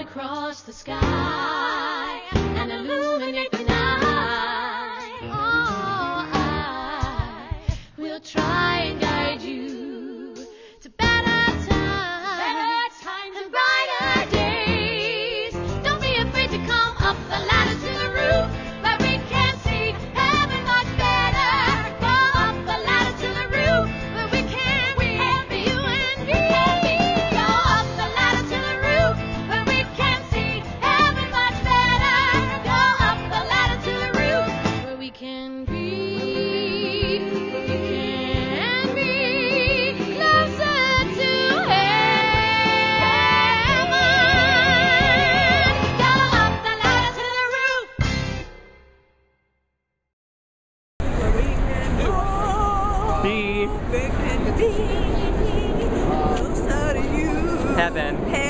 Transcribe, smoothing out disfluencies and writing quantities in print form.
across the sky and illuminate the night. Oh, I will try and guide you to better times and brighter days. Don't be afraid to come up the ladder to the roof where we can see heaven much better. Go up the ladder to the roof where we can help you and me. Go up the ladder to the roof where we can see heaven much better. Go up the ladder to the roof where we can be closer to heaven. Go up the ladder to the roof. Where we can go. Be We can be closer to you. heaven.